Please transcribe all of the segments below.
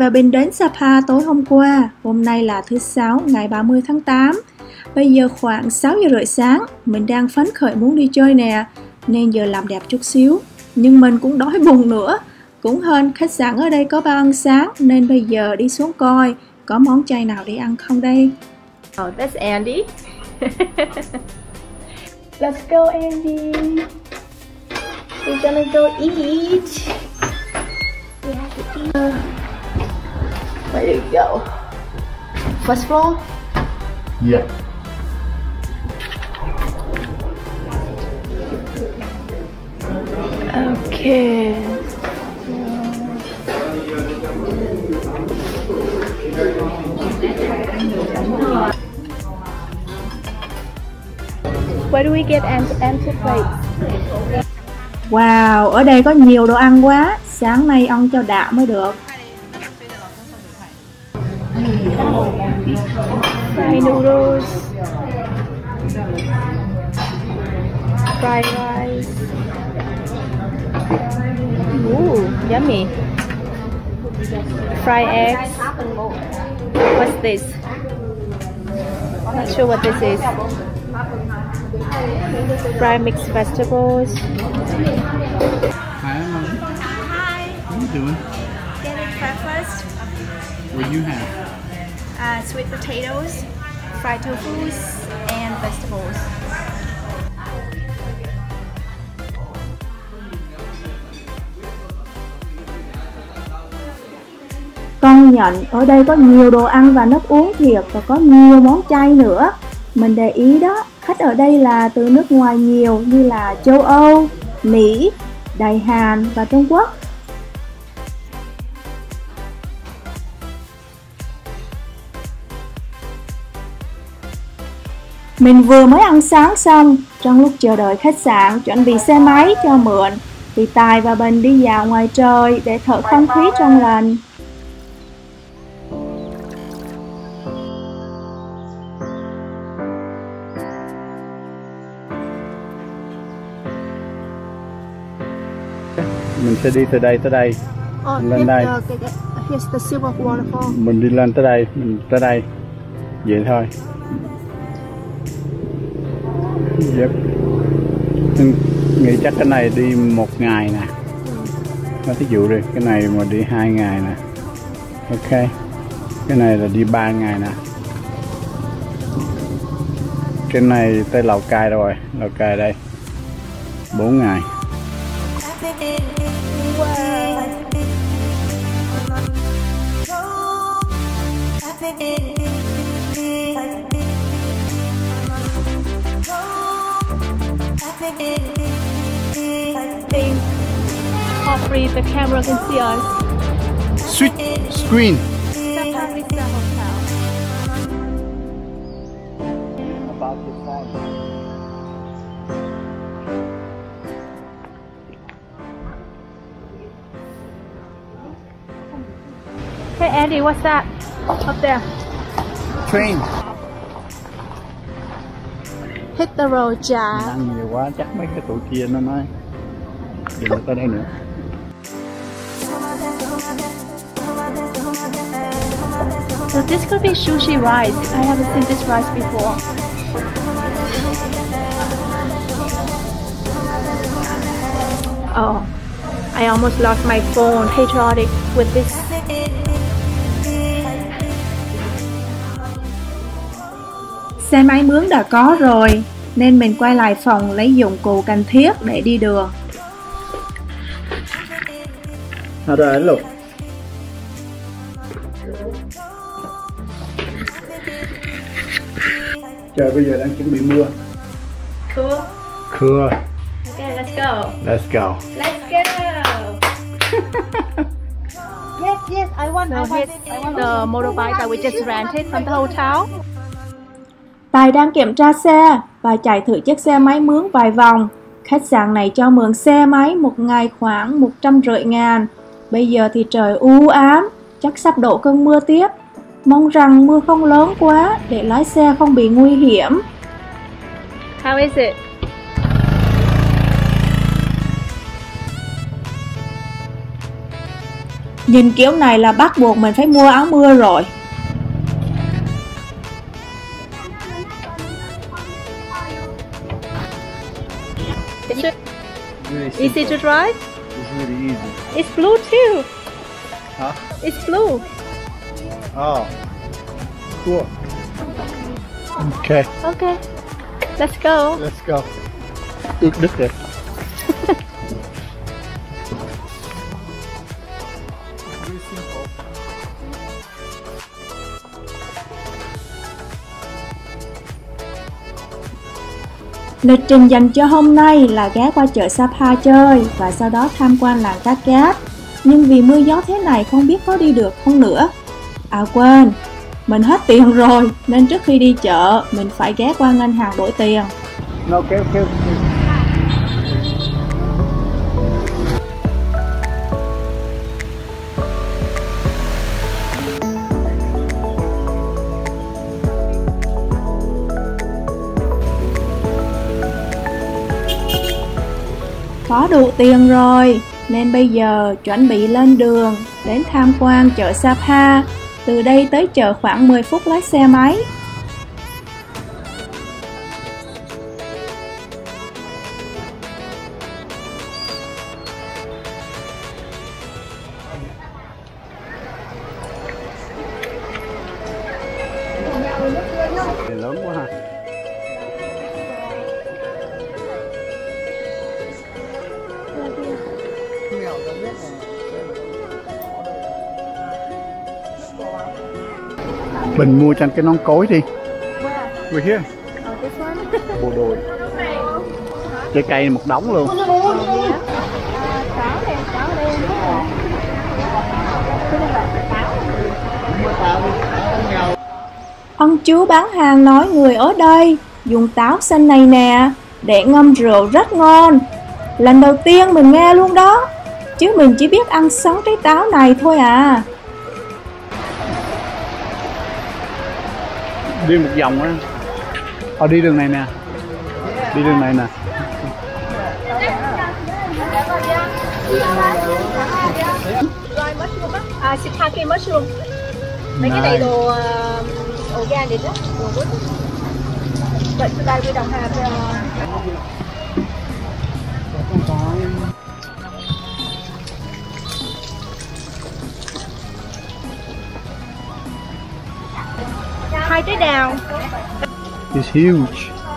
và Bình đến Sapa tối hôm qua. Hôm nay là thứ Sáu ngày 30 tháng 8. Bây giờ khoảng 6 giờ rưỡi sáng. Mình đang phấn khởi muốn đi chơi nè, nên giờ làm đẹp chút xíu. Nhưng mình cũng đói bụng nữa. Cũng hên khách sạn ở đây có bao ăn sáng, nên bây giờ đi xuống coi có món chay nào để ăn không đây. Oh, that's Andy. Let's go, Andy. We're gonna go eat. We have to eat. Where do you go? First floor? Yeah. Okay. Where do we get empty plates? Wow, ở đây có nhiều đồ ăn quá. Sáng nay ăn cho đã mới được. Fried noodles, fried rice. Ooh, yummy. Fried eggs. What's this? Not sure what this is. Fried mixed vegetables. Hi, Emma. Hi, What are you doing? getting breakfast. What do you have? Sweet potatoes, fried tofu, and vegetables. Công nhận ở đây có nhiều đồ ăn và nước uống thiệt, và có nhiều món chay nữa. Mình để ý đó, khách ở đây là từ nước ngoài nhiều, như là châu Âu, Mỹ, Đài Hàn và Trung Quốc. Mình vừa mới ăn sáng xong, trong lúc chờ đợi khách sạn chuẩn bị xe máy cho mượn, thì Tài và Bình đi dạo ngoài trời để thở không khí trong lành. Mình sẽ đi từ đây tới đây. Lên đây. Here's the silver waterfall. Mình đi lên tới đây, mình tới đây. Vậy thôi. Yep. Mình nghĩ chắc cái này đi 1 ngày nè. Nói thí dụ đi, cái này mà đi 2 ngày nè. Ok. Cái này là đi 3 ngày nè. Cái này tới Lào Cai rồi, Lào Cai đây 4 ngày. Hopefully the camera can see us. Switch screen. About the time. Hey Andy, what's that up there? Train. Hit the road, Jack. Ăn nhiều quá chắc mấy cái tụi kia nó nói đừng tới đây nữa. So this could be sushi rice. I haven't seen this rice before. Oh, I almost lost my phone. Patriotic with this. Xe máy mướn đã có rồi, nên mình quay lại phòng lấy dụng cụ cần thiết để đi đường. Rồi anh Lục. Trời bây giờ đang chuẩn bị mưa. Cool. Cool. Okay, let's go. Let's go. Let's go. Yes, I want. So here's the motorbike that we just rented from the hotel. Tài đang kiểm tra xe và chạy thử chiếc xe máy mướn vài vòng. Khách sạn này cho mượn xe máy một ngày khoảng 150.000. Bây giờ thì trời u ám, chắc sắp đổ cơn mưa tiếp. Mong rằng mưa không lớn quá để lái xe không bị nguy hiểm. How is it? Nhìn kiểu này là bắt buộc mình phải mua áo mưa rồi. Easy to drive? It's really easy. It's blue too. Huh? It's blue. Oh, cool. Okay, Okay. Let's go. let's go. Ướt đứt rồi. Lịch trình dành cho hôm nay là ghé qua chợ Sapa chơi và sau đó tham quan làng cá cát. Nhưng vì mưa gió thế này không biết có đi được không nữa. À quên, mình hết tiền rồi nên trước khi đi chợ mình phải ghé qua ngân hàng đổi tiền. No, kéo. Có đủ tiền rồi nên bây giờ chuẩn bị lên đường đến tham quan chợ Sapa. Từ đây tới chợ khoảng 10 phút lái xe máy. Lớn quá ha. Mình mua cho anh cái nón cối đi. We're here. Bộ đồ. Trái cây một đống luôn. Ông chú bán hàng nói người ở đây dùng táo xanh này nè để ngâm rượu rất ngon. Lần đầu tiên mình nghe luôn đó. Chứ mình chỉ biết ăn sống trái táo này thôi à. Đi một vòng á. Đi đường này nè. Đi đường này nè. Shiitake mushroom. Mấy cái này đồ organic đó, đồ good. But today we don't have hai trái đào. It's huge.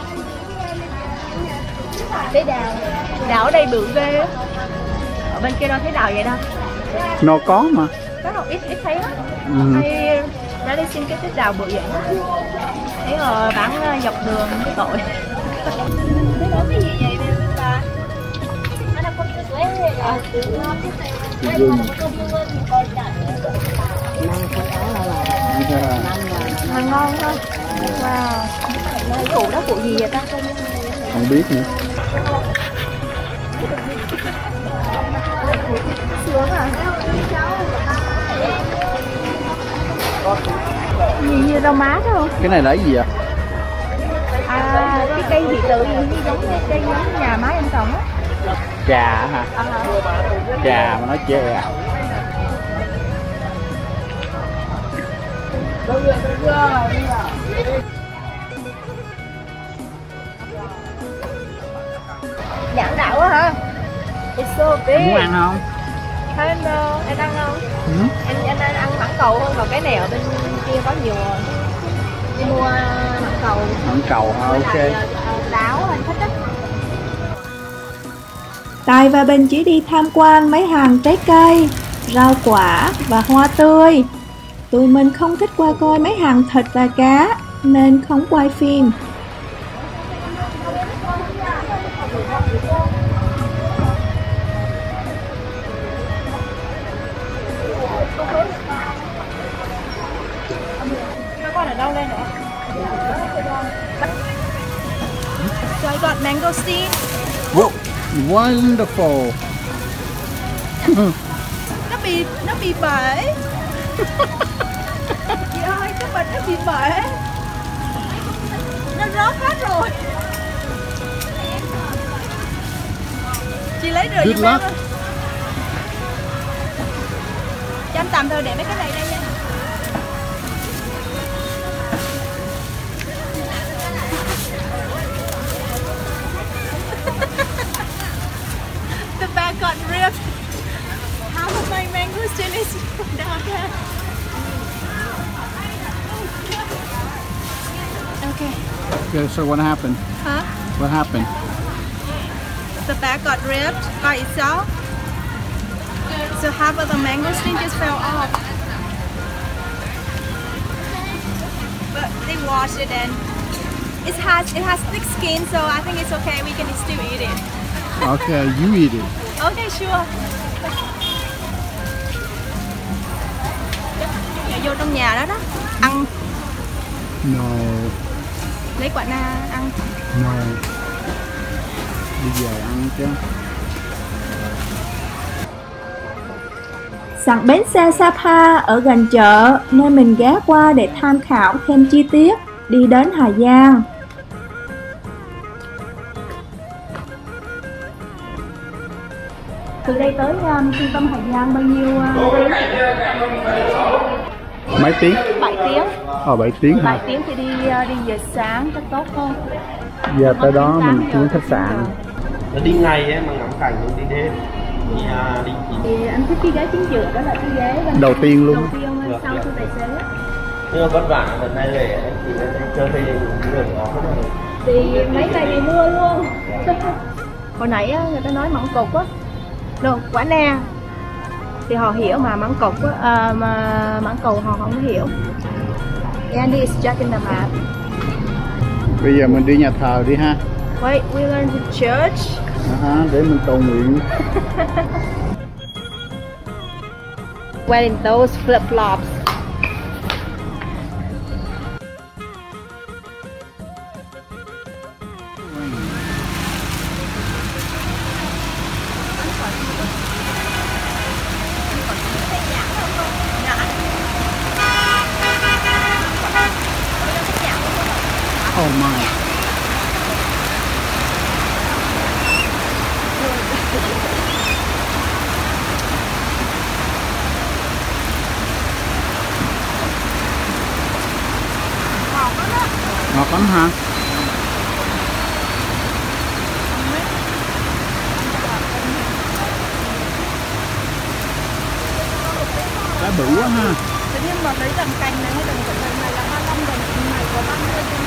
Trái đào. Đào ở đây bự ghê á. Ở bên kia đâu thấy đào vậy đâu. Nó có mà. Có đâu ít thấy á. Hay ra đây xin cái trái đào bự vậy. Thấy rồi bán dọc đường cái tội. Cái đó cái gì vậy đây ta? Nó là con mà ngon thôi. Wow. Cái củ đó củ gì vậy ta? Không biết nữa. Sướng à? Như rau má đó không? Cái này là cái gì ạ? À, cái cây thị tự gì giống như cây giống nhà má em trồng á. Trà hả? Trà mà nói chè. Nhãn đạo á hả? It's so big. Muốn ăn không? Thôi em đâu, em ăn không? Em ăn mãng cầu hơn, còn cái này ở bên kia có nhiều rồi. Đi mua mãng cầu. Mãng cầu hả? Ok. Táo anh thích á. Tài và Bình chỉ đi tham quan mấy hàng trái cây, rau quả và hoa tươi. Tụi mình không thích qua coi mấy hàng thịt và cá nên không quay phim. Con ở đâu lên nữa? So I got mangosteen. Wow, wonderful. Nó bị bể. Chị ơi, cái bịch nó bị bể. Nó rớt hết rồi. Chị lấy rồi Good giùm em luck. ơi. tạm thời để mấy cái này đây nha. The bag got ripped. Half of my mangosteen is down there. Okay. Okay, so what happened? Huh? What happened? The bag got ripped by itself. So half of the mangosteen just fell off. But they washed it and it has thick skin, so I think it's okay. We can still eat it. Okay, you eat it. Okay, sure. Dạ, vô trong nhà đó đó. Ăn. No. Lấy quả na ăn. No. Đi về ăn chứ. Sẵn bến xe Sapa ở gần chợ nên mình ghé qua để tham khảo thêm chi tiết đi đến Hà Giang. Từ đây tới trung tâm Hà Giang bao nhiêu tiếng? Mấy tiếng? 7 tiếng. 7 tiếng hả? 7 tiếng thì đi giờ sáng chắc tốt hơn. Giờ tới đó mình xuống khách sạn. Nó đi ngày ấy mà ngắm cảnh không đi đêm. Đi Thì anh thích cái ghế chính giữa đó là cái ghế đầu tiên luôn. Đầu tiên sau cho tài xế. Nhưng mà vất vả lần này về thì nó chơi thêm người đó. Thì mấy ngày này mưa luôn. Hồi nãy á, người ta nói mỏng cục á, đâu quả na thì họ hiểu mà mỏng cục á, mà mỏng cầu họ không hiểu. Andy is checking the map. Bây giờ mình đi nhà thờ đi ha. Wait, we're going to church. Để mình cầu nguyện. Wearing those flip-flops. Oh my. Ngọt lắm hả? Cá bự quá ha. Tự nhiên mà lấy tầm cành này hay tầm cành này là 35 đồng, này có 30 đồng.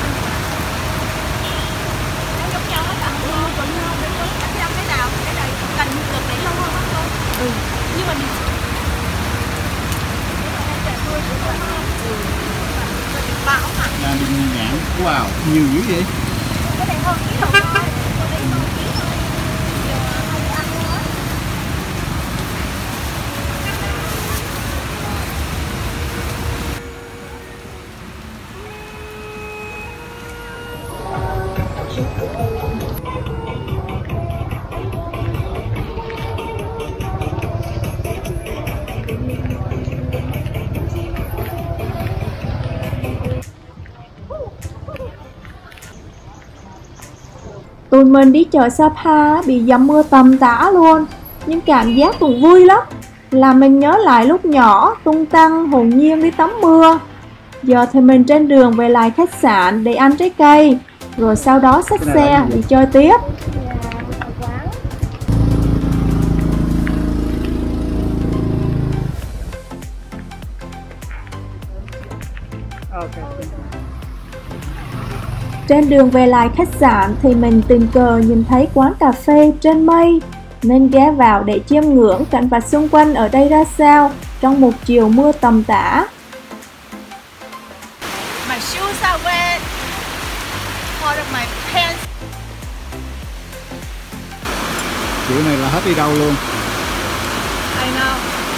Nó giống nhau hết ạ. Còn nhau đến có khác nhau cái nào, cái này cành được để lâu hơn không? Nhưng mà mình bão hả? Là đi nhãn. Wow, nhiều dữ vậy. Cái này hơn ký đầu thôi. Còn đây hơn ký thôi. Giờ hay ăn nữa. Tụi mình đi chợ Sapa bị dầm mưa tầm tã luôn, nhưng cảm giác cũng vui lắm. Làm mình nhớ lại lúc nhỏ tung tăng hồn nhiên đi tắm mưa. Giờ thì mình trên đường về lại khách sạn để ăn trái cây, rồi sau đó xách xe đi chơi tiếp. Trên đường về lại khách sạn thì mình tình cờ nhìn thấy quán cà phê trên mây, nên ghé vào để chiêm ngưỡng cảnh vật xung quanh ở đây ra sao trong một chiều mưa tầm tã. My shoes are wet. Part of my pants. Kiểu này là hết đi đâu luôn. I know.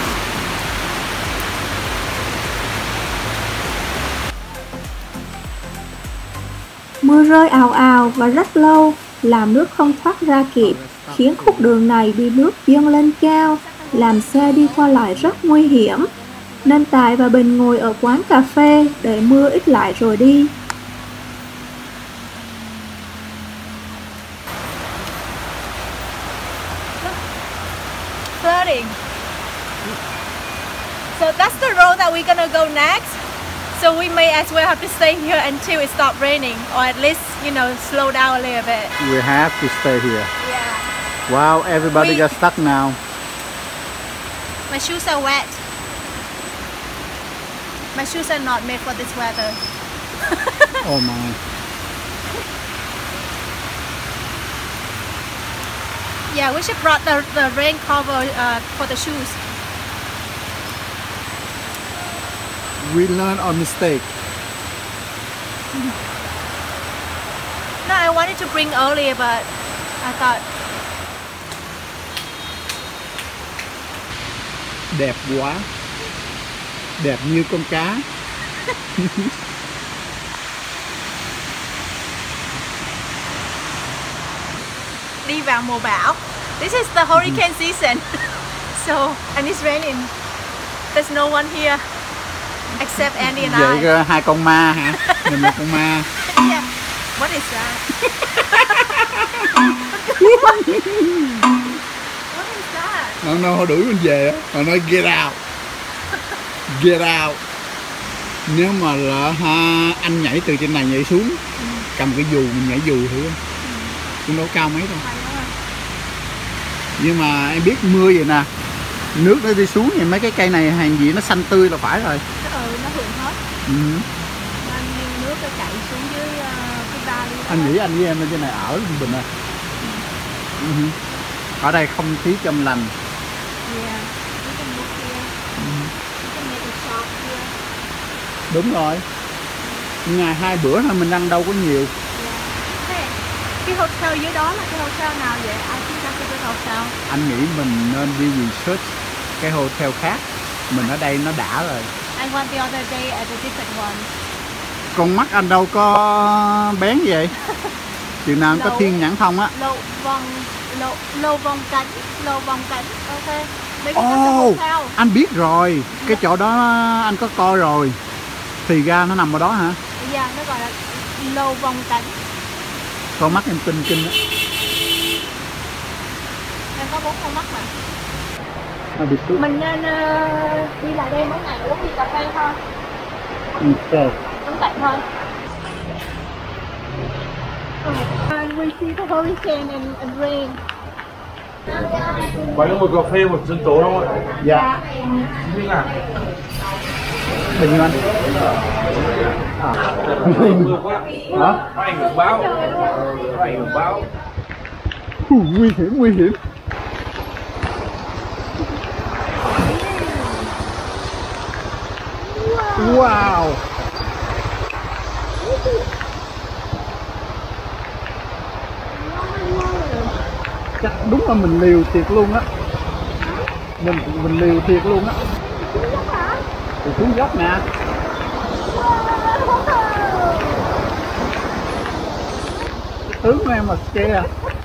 Mưa rơi ào ào và rất lâu, làm nước không thoát ra kịp, khiến khúc đường này bị nước dâng lên cao, làm xe đi qua lại rất nguy hiểm. Nên Tài và Bình ngồi ở quán cà phê để mưa ít lại rồi đi. Flooding. So that's where we're gonna go next. So we may as well have to stay here until it stops raining, or at least, you know, slow down a little bit. We have to stay here. Yeah. Wow, everybody got stuck now. My shoes are wet. My shoes are not made for this weather. Oh my. Yeah, we should brought the rain cover for the shoes. We learn our mistake. No, I wanted to bring earlier, but I thought. Đẹp quá. Đẹp như con cá. Đi vào mùa bão. This is the hurricane season. So, and it's raining. There's no one here except Andy and I. Vậy hai con ma hả? Mình là con ma. Yeah. What is that? What is that? Nó đuổi mình về á, họ nói get out. Get out. Nếu mà là anh nhảy từ trên này nhảy xuống, cầm cái dù mình nhảy dù thử. Cũng đâu cao mấy đâu. Nhưng mà em biết mưa vậy nè, nước nó đi xuống thì mấy cái cây này hàng gì nó xanh tươi là phải rồi. Nó hưởng hết. Nước nó chảy xuống dưới cái vali. Anh nghĩ anh với em lên trên này ở bình à. Ở đây không khí trong lành. Đúng rồi. Ngày 2 bữa thôi mình ăn đâu có nhiều. Cái hotel dưới đó là cái hotel nào vậy? I think that's a good hotel. Anh nghĩ mình nên đi research cái hotel khác. Mình ở đây nó đã rồi. I went the other day at a different one. Con mắt anh đâu có bén vậy? Chừng nào anh có thiên nhãn thông á. Lô vòng cánh. Ok. Ồ, anh biết rồi. Cái chỗ đó anh có coi rồi. Thì ra nó nằm ở đó hả? Dạ, nó gọi là lô vòng cánh. Con mắt em tinh kinh á. Em có 4 con mắt mà. Mình nên đi lại đây mỗi ngày uống ly cà phê thôi. Ok. Đúng vậy thôi. And we see the hurricane and rain. Có một cà phê một dân tố không ạ? Dạ. Như nào? Bao nhiêu anh? Hả? Có ảnh hưởng báo. Có ảnh hưởng báo. Nguy hiểm. Wow. Chắc đúng là mình liều thiệt luôn á. Mình liều thiệt luôn á. Thì xuống dốc nè. Cái tướng của em mà scare.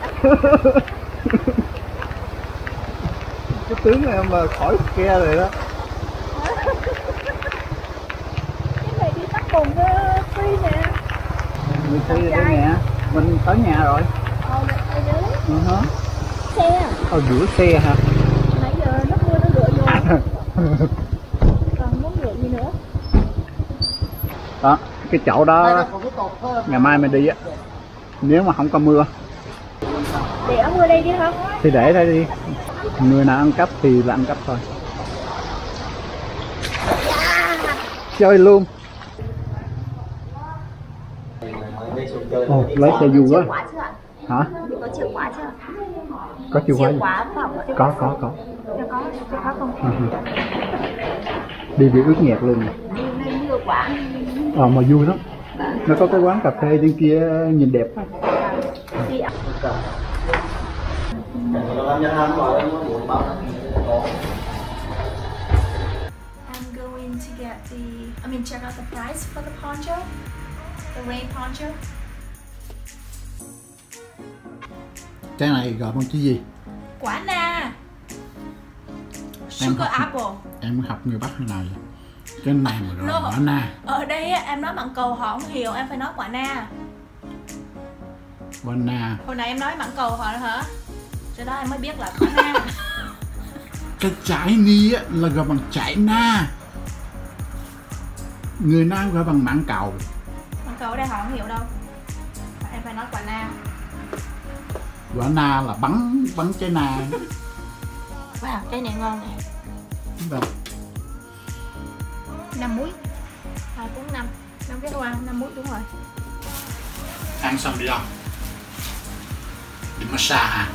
Cái tướng của em mà khỏi scare rồi đó. Cái này đi tắt cùng free nè. Mình free đây nè. Mình tới nhà rồi. Xe. Rửa xe hả? Nãy giờ nước mưa nó rửa vô. Còn muốn rửa gì nữa? Đó, cái chỗ đó ngày mai mình đi á. Nếu mà không có mưa. Để ở mưa đây đi hả? Thì để đây đi. Người nào ăn cắp thì là ăn cắp thôi. Chơi luôn. Ồ, lấy xe dù quá. Hả? Có chìa khóa chưa? Có chìa khóa gì? Có. Có chìa khóa không? Đi bị ướt nhẹp luôn nè. Nên mưa quá. Mà vui lắm. Nó có cái quán cà phê trên kia nhìn đẹp á. I'm going to get check out the price for the poncho, the rain poncho. Cái này gọi bằng cái gì? Quả na. Sugar apple. Em học người Bắc thế nào vậy? Cái này mà gọi quả na. Ở đây em nói mặn cầu họ không hiểu, em phải nói quả na. Quả na. Hồi nãy em nói mặn cầu họ hả? Cho đó em mới biết là quả na. Cái trái ni á là gọi bằng trái na. Người Nam gọi bằng mãng cầu. Mãng cầu ở đây họ không hiểu đâu. Em phải nói quả na. Quả na là bắn trái na. Wow, trái này ngon nè. Đúng 5 muối. 2, 4, 5. 5 cái hoa, 5 muối đúng rồi. Ăn xong đi đâu? Đi massage hả?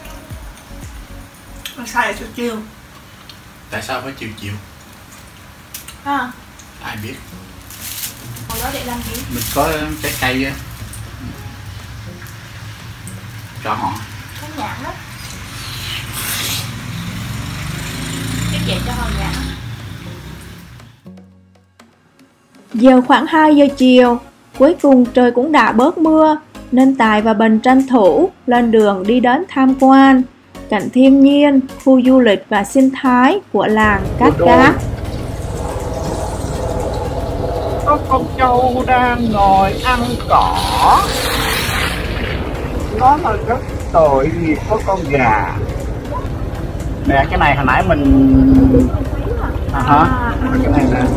Massage là chiều. Tại sao phải chiều? À, Ai biết. hồi đó để làm gì? Mình có trái cây á. Cho họ. Có nhãn đó. Cái vậy cho họ nhãn. Giờ khoảng 2 giờ chiều, cuối cùng trời cũng đã bớt mưa, nên Tài và Bình tranh thủ lên đường đi đến tham quan cảnh thiên nhiên, khu du lịch và sinh thái của làng Cát Cá. Có con trâu đang ngồi ăn cỏ. Nó là rất tội nghiệp có con gà. Nè cái này hồi nãy mình cái này nè.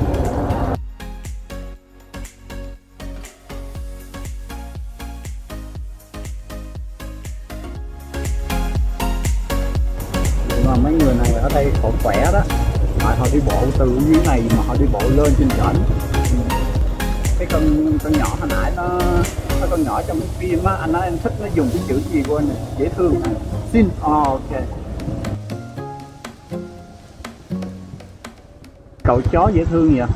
Mà mấy người này ở đây họ khỏe đó. Họ đi bộ từ dưới này mà họ đi bộ lên trên trển. Cái con nhỏ hồi nãy nó con nhỏ trong cái phim á, anh nói anh thích nó dùng cái chữ gì của anh này, dễ thương này. Xin ok. Cậu chó dễ thương vậy.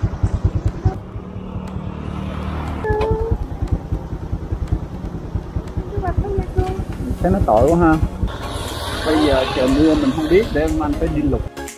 Thấy nó tội quá ha. Bây giờ trời mưa mình không biết, để anh phải đi lục.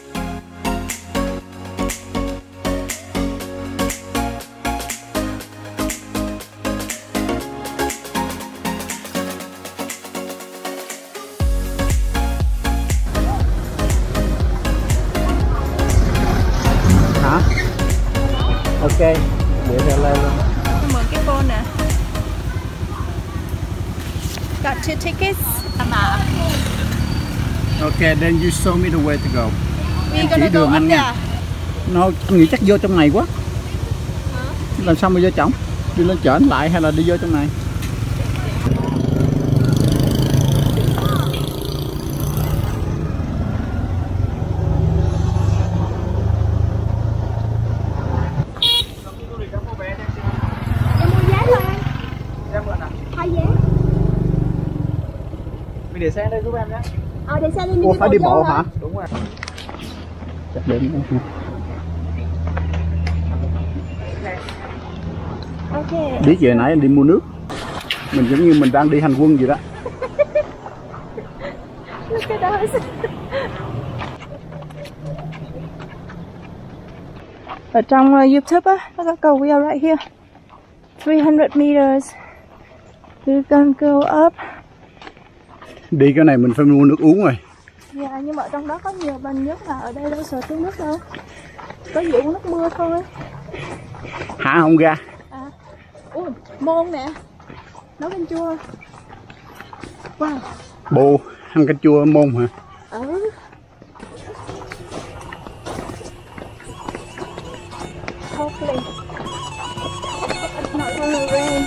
Hả? Ok, để theo lên luôn. Mượn cái phone nè. Got 2 tickets. Okay, then you show me the way to go. We're Chỉ gonna go đường up anh there. nha. Nó nghĩ chắc vô trong này quá. Làm sao mà vô trỏng? Đi lên trển lại hay là đi vô trong này? Em mua vé rồi anh. 2 vé. Mình để xe đây giúp em nhé. Để xe đi. Ủa phải đi bộ hả? Đúng rồi. Chắc đến đây. Ok. Biết về nãy anh đi mua nước. Mình giống như mình đang đi hành quân vậy đó. Look at us. Ở trong YouTube á, nó có cầu wheel right here. 300 meters. We're gonna go up. Đi cái này mình phải mua nước uống rồi. Dạ, nhưng mà ở trong đó có nhiều bình nước mà ở đây đâu sợ thiếu nước đâu. Có gì uống nước mưa thôi. Hả không ra? Ui, môn nè. Nấu canh chua. Wow. Bồ, ăn canh chua môn hả? Hopefully. It's not gonna rain.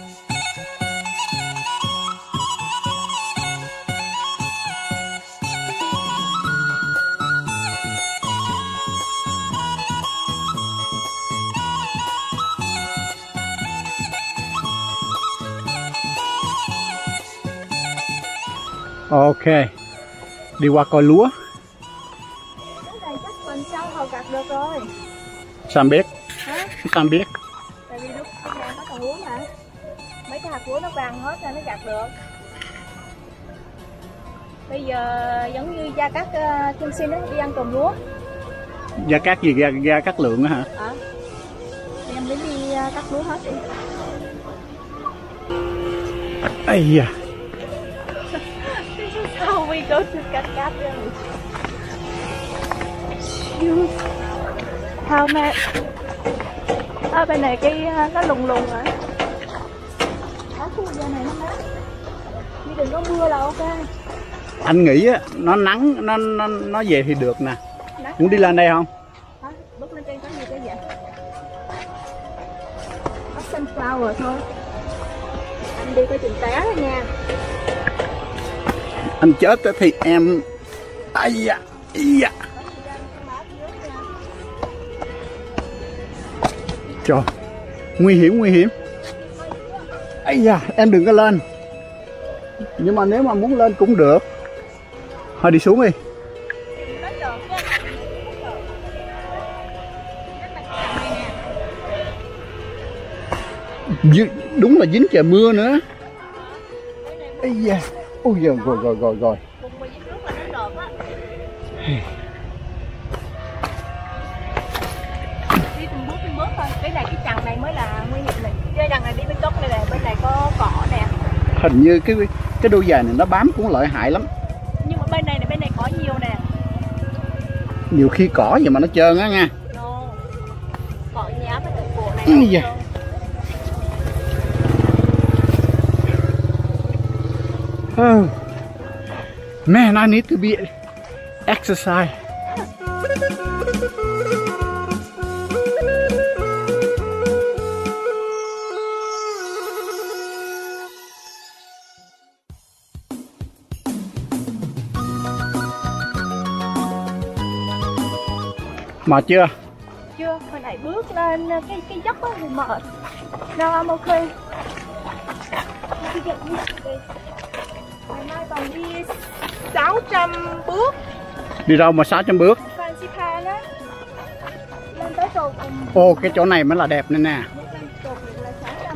Ok, đi qua coi lúa. Cái này chắc tuần sau họ gặt được rồi. Sao biết? Hả? Sao biết? Tại vì lúc đang có còn lúa mà. Mấy cái hạt lúa nó vàng hết ra nó gặt được. Bây giờ giống như Gia Cát Kim Sinh đi ăn trồng lúa. Gia Cát gì? Gia Cát Lượng á hả? Em đến đi cắt lúa hết đi. Ây da. This is how we go to Cát Village. How mad? Bên này cái nó lùng lùng rồi. Ở khu vực này nó mát. Nhưng đừng có mưa là ok. Anh nghĩ á, nó nắng, nó về thì được nè. Muốn đi lên đây không? Hả? Bước lên trên có gì cái vậy? sunflower thôi. Anh đi có chừng té rồi nha. Anh chết thì em. Ai da, da. Trời, nguy hiểm. Ây da, em đừng có lên. Nhưng mà nếu mà muốn lên cũng được. Thôi đi xuống đi. Đúng là dính trời mưa nữa. Ây da, ôi giờ rồi. Đi từng bước thôi. Cái này cái chằng này mới là nguy hiểm này. Cái chằng này đi bên gốc này nè, bên này có cỏ nè. Hình như cái đôi giày này nó bám cũng lợi hại lắm. Nhưng mà bên này có nhiều nè. Nhiều khi cỏ gì mà nó trơn á nha. Cỏ nhám ở từ cổ này. Oh. Man, I need to be exercise. Mệt chưa? Chưa, hồi nãy bước lên cái dốc á thì mệt. No, I'm okay. Ngày mai còn đi 600 bước. Đi đâu mà 600 bước? Phan á. Lên tới cầu cùng. Ồ, cái chỗ này mới là đẹp này nè. Cầu là 600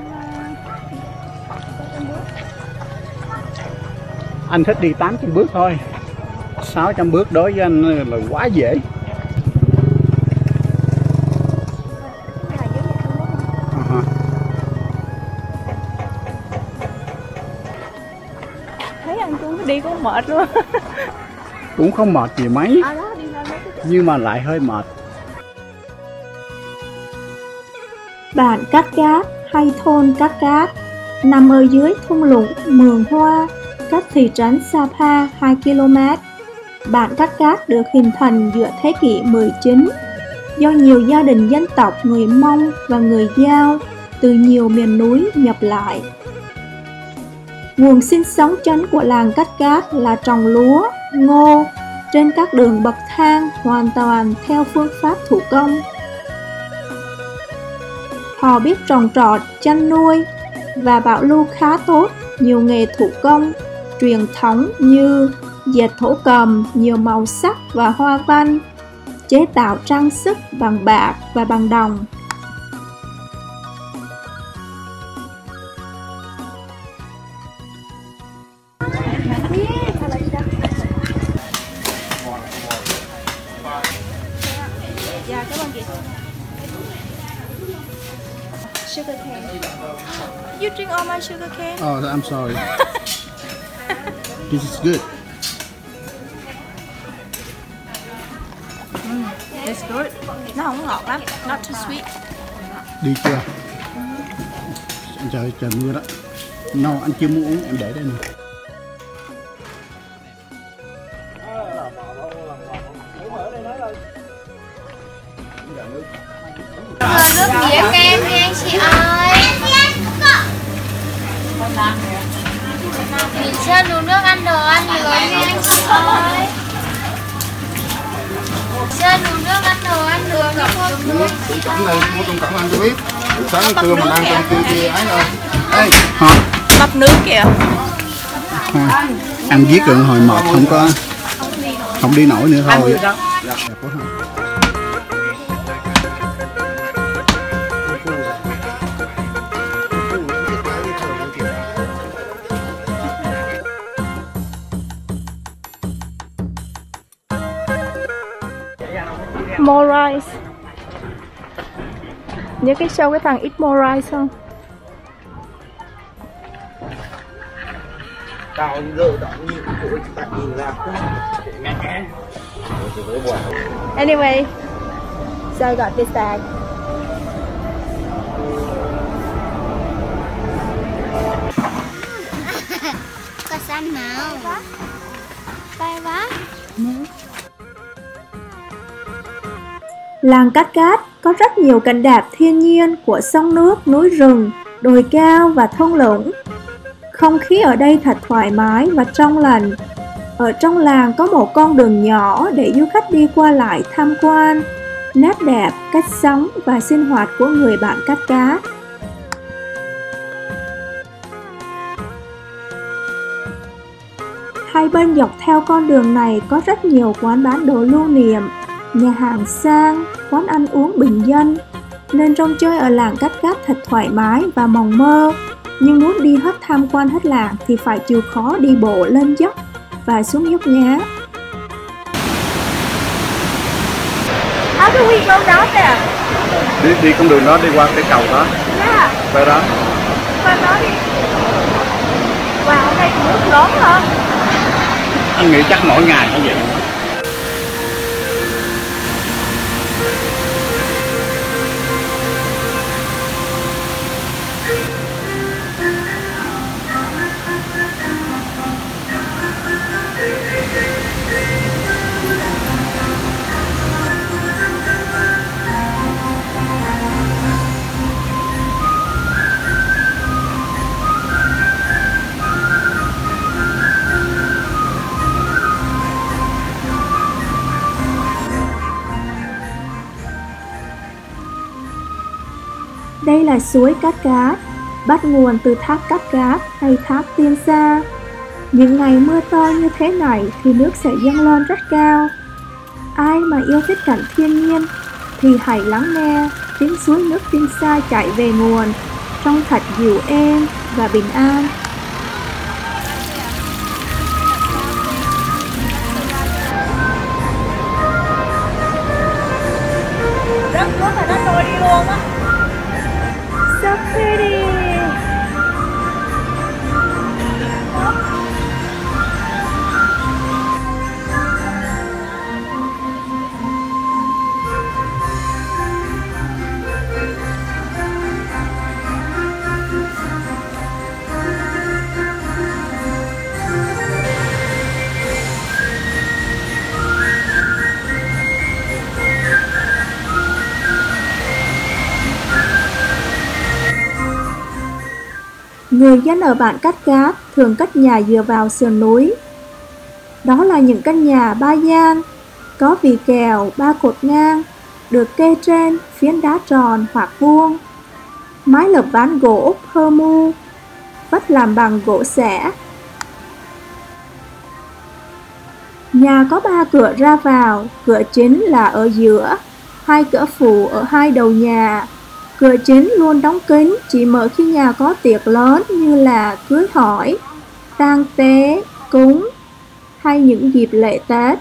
bước. Anh thích đi 800 bước thôi. 600 bước đối với anh là quá dễ. Thấy anh cũng đi cũng mệt luôn. Cũng không mệt gì mấy. Nhưng mà lại hơi mệt. Bản Cát Cát hay thôn Cát Cát nằm ở dưới thung lũng Mường Hoa, cách thị trấn Sapa 2 km. Bản Cát Cát được hình thành giữa thế kỷ 19 do nhiều gia đình dân tộc người Mông và người Dao từ nhiều miền núi nhập lại. Nguồn sinh sống chính của làng Cát Cát là trồng lúa, ngô trên các đường bậc thang hoàn toàn theo phương pháp thủ công. Họ biết trồng trọt, chăn nuôi và bảo lưu khá tốt nhiều nghề thủ công truyền thống như dệt thổ cầm nhiều màu sắc và hoa văn, chế tạo trang sức bằng bạc và bằng đồng. Dạ, cảm ơn chị. Sugar cane. You drink all my sugar cane? Oh, I'm sorry. This is good. It's good. Nó không ngọt lắm. Not too sweet. Đi chưa? Trời mưa đó. No, anh chưa muốn uống, em để đây nè. Nước dĩa kem đi anh chị ơi. Mình chưa đủ nước ăn đồ ăn được đi anh chị ơi. Chưa đủ nước ăn đồ ăn được thì thôi. Trung cẩm này, mua trung cẩm ăn cho biết. Sáng trưa mình ăn trong kia ấy thôi. Ê, Bắp nước kìa. Ăn giết rồi hồi mệt không đi nổi nữa thôi. More rice. Nhớ cái show cái thằng Eat More Rice không? Tao gỡ đó như của tại nhìn ra Anyway, so I got this bag. Có xanh màu. Tay quá. Làng Cát Cát có rất nhiều cảnh đẹp thiên nhiên của sông nước, núi rừng, đồi cao và thung lũng. Không khí ở đây thật thoải mái và trong lành. Ở trong làng có một con đường nhỏ để du khách đi qua lại tham quan nét đẹp, cách sống và sinh hoạt của người bạn Cát Cát. Hai bên dọc theo con đường này có rất nhiều quán bán đồ lưu niệm, nhà hàng sang, quán ăn uống bình dân, nên rong chơi ở làng Cát Cát thật thoải mái và mộng mơ. Nhưng muốn đi hết tham quan hết làng thì phải chịu khó đi bộ lên dốc và xuống dốc nhé. How do we go down there? Đi con đường đó, đi qua cái cầu đó. Yeah. Tới đó. Qua đó đi. Wow, hôm nay nước lớn hả? Anh nghĩ chắc mỗi ngày như vậy. Đây là suối Cát Cát, bắt nguồn từ thác Cát Cát hay thác Tiên Sa. Những ngày mưa to như thế này thì nước sẽ dâng lên rất cao. Ai mà yêu thích cảnh thiên nhiên thì hãy lắng nghe tiếng suối nước Tiên Sa chảy về nguồn, trông thật dịu êm và bình an. Rất nước là nó trôi đi luôn á. So pretty. Người dân ở bản Cát Cát thường cất nhà dựa vào sườn núi. Đó là những căn nhà ba gian, có vì kèo 3 cột ngang, được kê trên phiến đá tròn hoặc vuông. Mái lợp ván gỗ pơ mu, vách làm bằng gỗ xẻ. Nhà có 3 cửa ra vào, cửa chính là ở giữa, 2 cửa phụ ở 2 đầu nhà. Cửa chính luôn đóng kín, chỉ mở khi nhà có tiệc lớn như là cưới hỏi, tang tế, cúng hay những dịp lễ Tết.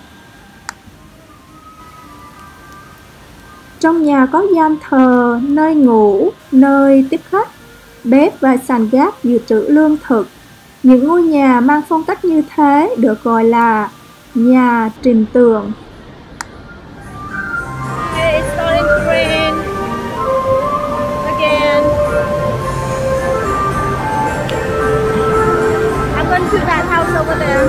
Trong nhà có gian thờ, nơi ngủ, nơi tiếp khách, bếp và sàn gác dự trữ lương thực. Những ngôi nhà mang phong cách như thế được gọi là nhà trình tường. Hey, it's starting to rain again. I'm going to that house over there.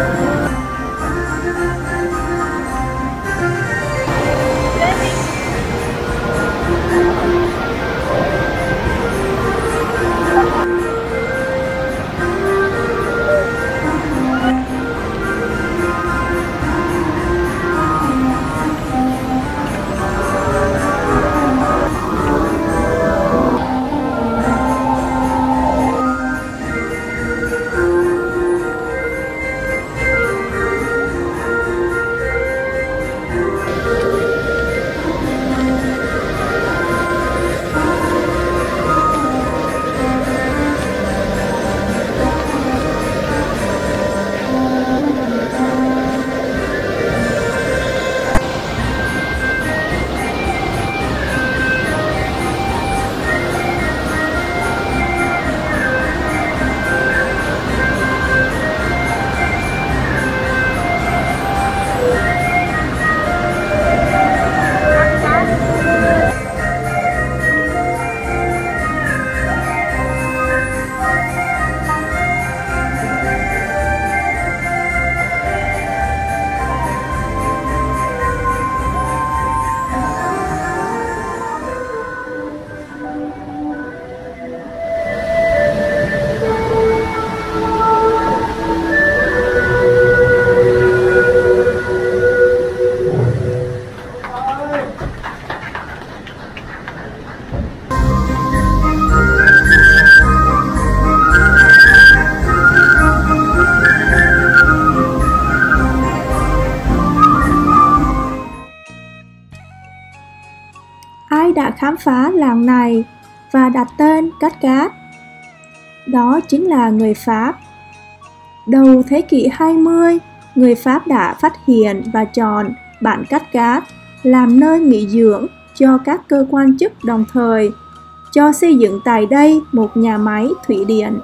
khám phá làng này và đặt tên Cát Cát. Đó chính là người Pháp. Đầu thế kỷ 20, người Pháp đã phát hiện và chọn bản Cát Cát làm nơi nghỉ dưỡng cho các cơ quan chức đồng thời, cho xây dựng tại đây một nhà máy thủy điện.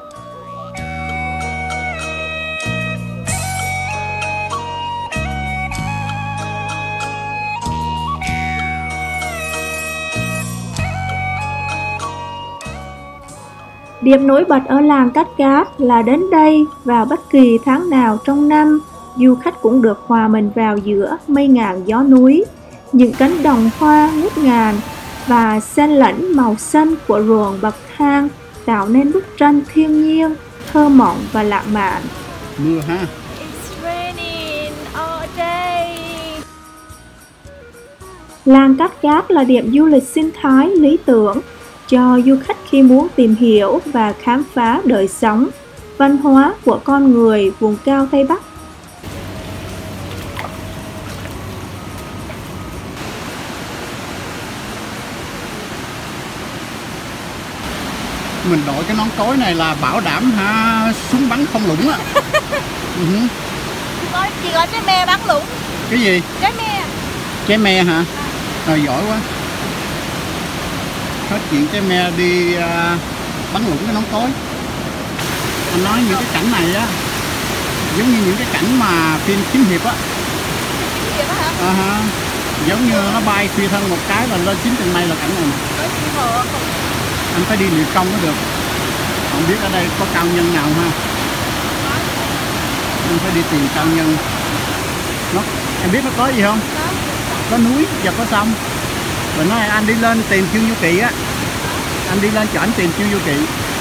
Điểm nổi bật ở làng Cát Cát là đến đây vào bất kỳ tháng nào trong năm, du khách cũng được hòa mình vào giữa mây ngàn gió núi, những cánh đồng hoa ngút ngàn và xen lẫn màu xanh của ruộng bậc thang tạo nên bức tranh thiên nhiên, thơ mộng và lãng mạn. Mưa ha. It's raining all day. Làng Cát Cát là điểm du lịch sinh thái lý tưởng cho du khách khi muốn tìm hiểu và khám phá đời sống, văn hóa của con người vùng cao Tây Bắc. Mình đội cái nón cối này là bảo đảm súng bắn không lũng á. Chỉ có trái me bắn lũng. Cái gì? Trái me. Trái me hả? Rồi giỏi quá. Hết chuyện trái me đi bắn lũng cái nón cối. Anh nói những cái cảnh này á giống như những cái cảnh mà phim kiếm hiệp á. Kiếm hiệp á hả? Giống như nó bay phi thân một cái là lên 9 tầng mây là cảnh này. Anh phải đi luyện công mới được. Không biết ở đây có cao nhân nào ha. Anh phải đi tìm cao nhân. Em biết nó có gì không? Có núi và có sông. Rồi nói anh đi lên tìm Chiêu Du Kỵ á. Anh đi lên cho anh tìm Chiêu Du Kỵ.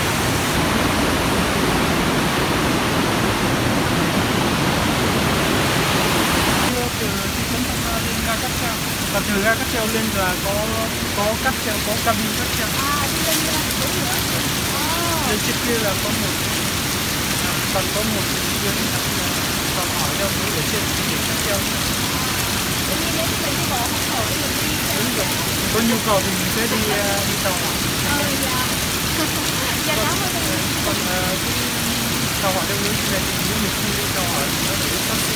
Và từ ga cáp treo lên là có cáp treo, có cabin cáp treo. Lên trên kia là có một còn có một tuyến còn hỏi đâu mới ở trên điểm cáp treo. Đúng rồi. Có nhu cầu thì mình sẽ đi tàu hỏa. Còn tàu hỏa theo hướng này thì nếu mình không đi tàu hỏa thì nó phải đi taxi.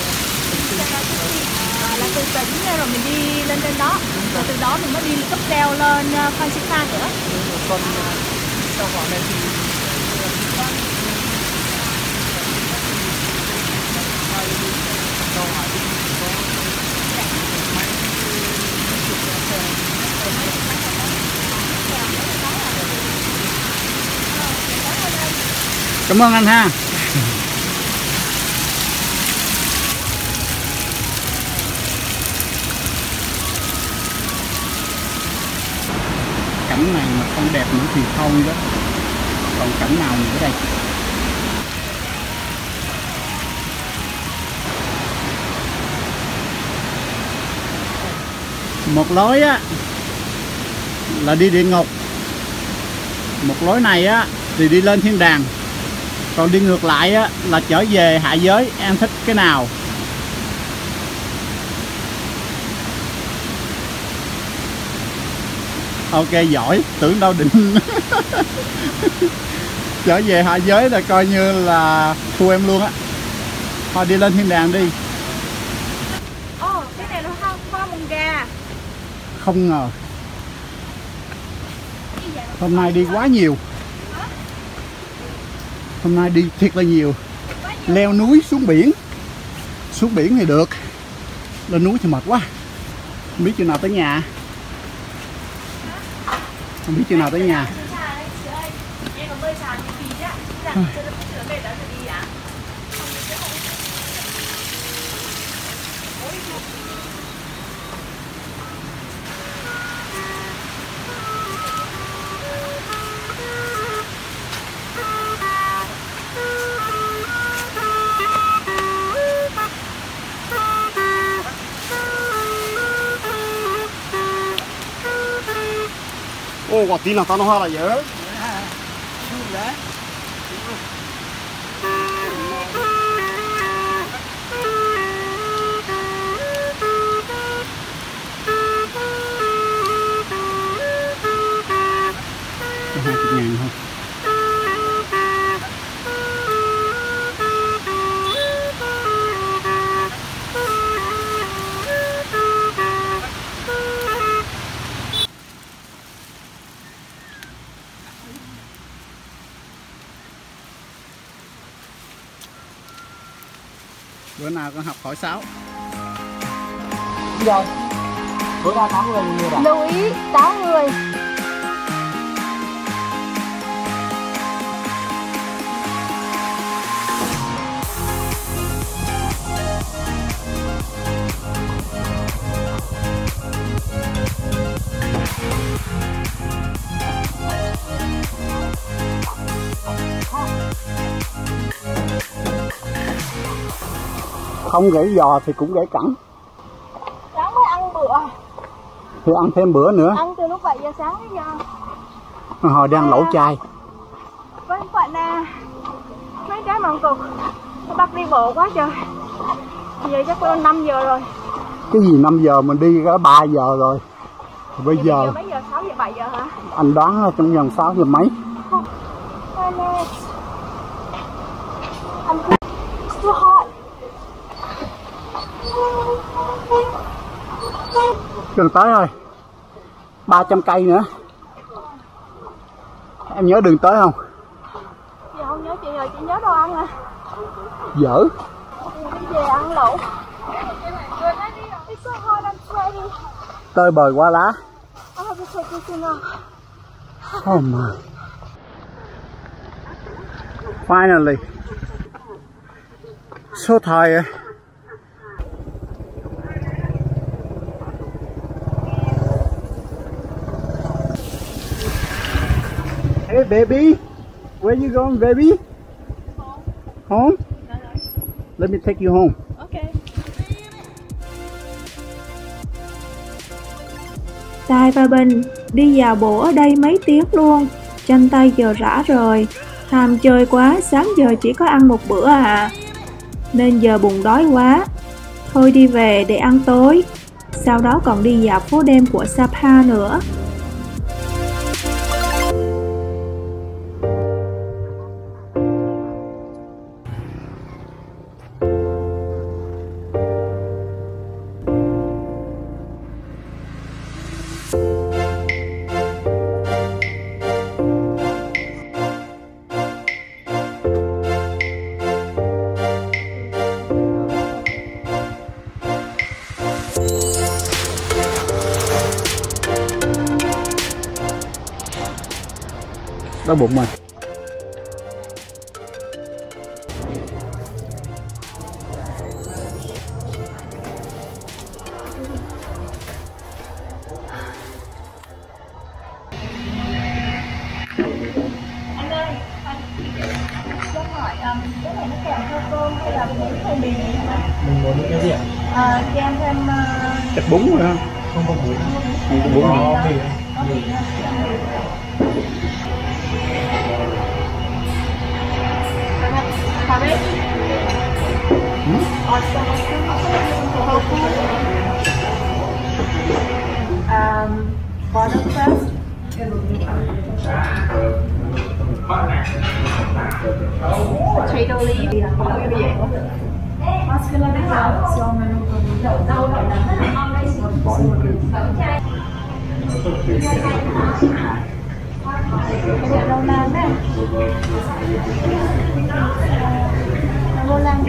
Là từ tỉnh rồi mình đi lên trên đó, rồi từ đó mình mới đi cáp treo lên Phan Xipha nữa. Còn tàu hỏa này thì tàu hỏa thì có máy Cảm ơn anh ha. Cảnh này mà không đẹp nữa thì thôi đó. Còn cảnh nào nữa đây? Một lối á là đi địa ngục, một lối này á thì đi lên thiên đàng, còn đi ngược lại á là trở về hạ giới. Em thích cái nào? Ok, giỏi, tưởng đâu định trở về hạ giới là coi như là thua em luôn á. Thôi đi lên thiên đàng đi. Cái này là hoa mồng gà. Không ngờ hôm nay đi quá nhiều. Hôm nay đi thiệt là nhiều. Leo núi xuống biển. Xuống biển thì được, lên núi thì mệt quá. Không biết chừng nào tới nhà. Không biết chừng nào tới nhà. Ô, quả tí nào tao nó hoa là dở. 1.000 thôi. Bữa nào con học hỏi Sáu. Rồi. Bữa ra 8 người nhiều bạn. Lưu ý 8 người. Không gãy giò thì cũng gãy cẳng. Sáng mới ăn bữa. Thì ăn thêm bữa nữa. Ăn từ lúc 7 giờ sáng đến giờ. Hồi đang lẩu chai. Vâng, vậy nè. Mấy trái măng cục. Tôi bắt đi bộ quá trời. Giờ chắc có 5 giờ rồi. Cái gì 5 giờ mình đi cả 3 giờ rồi. Bây giờ mấy giờ? 6 giờ 7 giờ hả? anh đoán là trong vòng 6 giờ mấy. Too hot. Gần tới rồi. 300 cây nữa. Em nhớ đường tới không? Chị không nhớ chị rồi, chị nhớ đâu ăn à. Dở. Đi về ăn lẩu. It's so hot, I'm sweating. Tơi bời quá lá. I have to take this thing off. Oh my. Finally. Số thời. Hey baby, where you going baby? Home? Let me take you home. Okay. Tài và Bình đi dạo bộ ở đây mấy tiếng luôn, chân tay giờ rã rồi. Tham chơi quá, sáng giờ chỉ có ăn một bữa à. Nên giờ bụng đói quá. Thôi đi về để ăn tối. Sau đó còn đi dạo phố đêm của Sapa nữa. Đau bụng rồi. Anh ơi, cho hỏi cái này nó kèm theo cơm hay là bún hay mì gì hả? Mình muốn cái gì ạ? Kèm thêm Chắc bún rồi ha. Không có bún. Không có bún Có hả? mì. Bottom crust. Potato leaf. Đậu nành đấy. Đậu nành.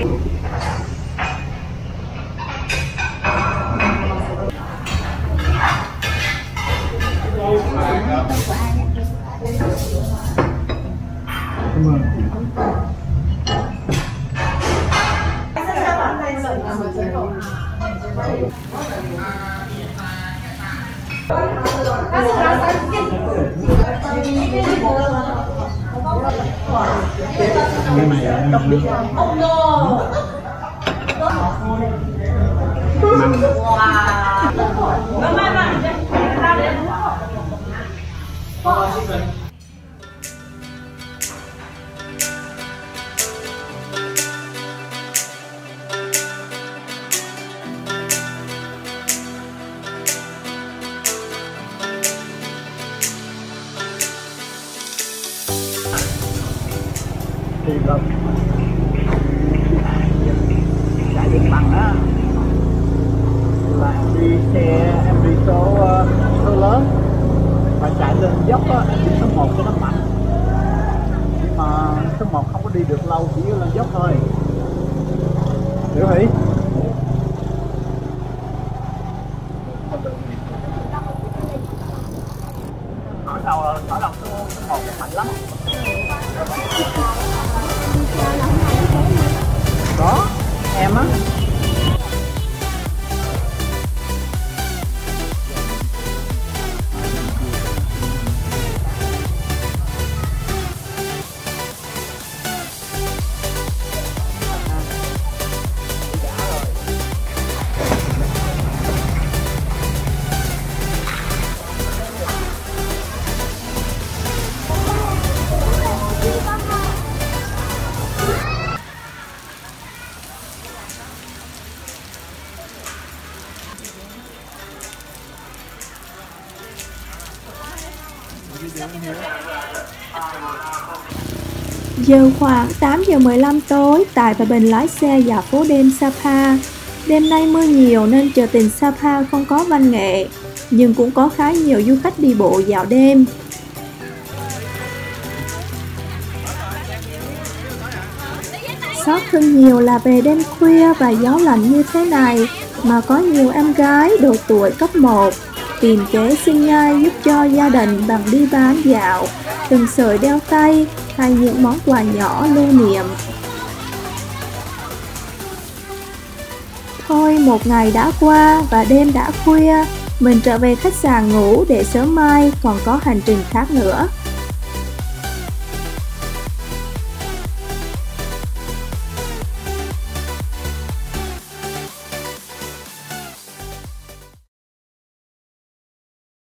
Thì là chạy đường bằng á, là em đi xe, em đi số lớn, và chạy lên dốc á, em đi số 1 cho nó mạnh. Nhưng mà số 1 không có đi được lâu, chỉ lên dốc thôi. Hiểu hỉ? Ở đầu số 1 mạnh lắm. Đó, em á. Giờ khoảng 8 giờ 15 tối, Tài và Bình lái xe dạo phố đêm Sapa. Đêm nay mưa nhiều nên chợ tình Sapa không có văn nghệ, nhưng cũng có khá nhiều du khách đi bộ dạo đêm. Xót thương nhiều là về đêm khuya và gió lạnh như thế này mà có nhiều em gái độ tuổi cấp 1 tìm kế sinh nhai giúp cho gia đình bằng đi bán dạo, từng sợi đeo tay hay những món quà nhỏ lưu niệm. Thôi một ngày đã qua và đêm đã khuya, mình trở về khách sạn ngủ để sớm mai còn có hành trình khác nữa.